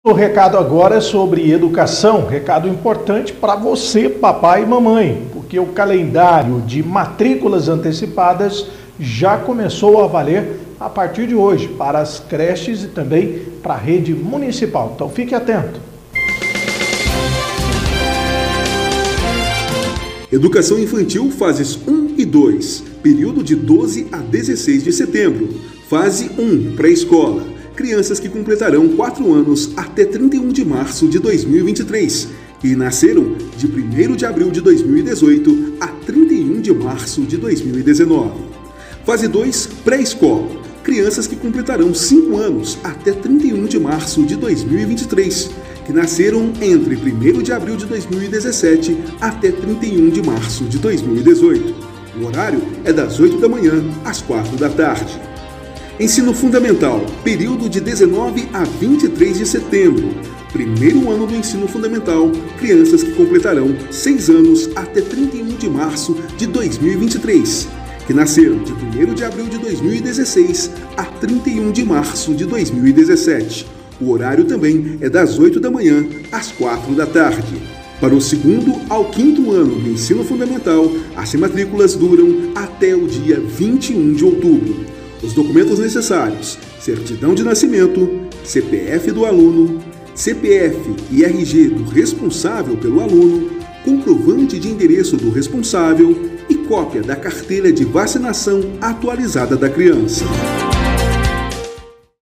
O recado agora é sobre educação, recado importante para você, papai e mamãe, porque o calendário de matrículas antecipadas já começou a valer a partir de hoje para as creches e também para a rede municipal. Então fique atento. Educação infantil fases 1 e 2, período de 12 a 16 de setembro. Fase 1, pré-escola. Crianças que completarão 4 anos até 31 de março de 2023 e nasceram de 1º de abril de 2018 a 31 de março de 2019. Fase 2, pré-escola. Crianças que completarão 5 anos até 31 de março de 2023, que nasceram entre 1º de abril de 2017 até 31 de março de 2018. O horário é das 8 da manhã às 4 da tarde. Ensino Fundamental, período de 19 a 23 de setembro. Primeiro ano do ensino fundamental, crianças que completarão 6 anos até 31 de março de 2023, que nasceram de 1º de abril de 2016 a 31 de março de 2017. O horário também é das 8 da manhã às 4 da tarde. Para o 2º ao 5º ano do ensino fundamental, as matrículas duram até o dia 21 de outubro. Os documentos necessários: certidão de nascimento, CPF do aluno, CPF e RG do responsável pelo aluno, comprovante de endereço do responsável e cópia da carteira de vacinação atualizada da criança.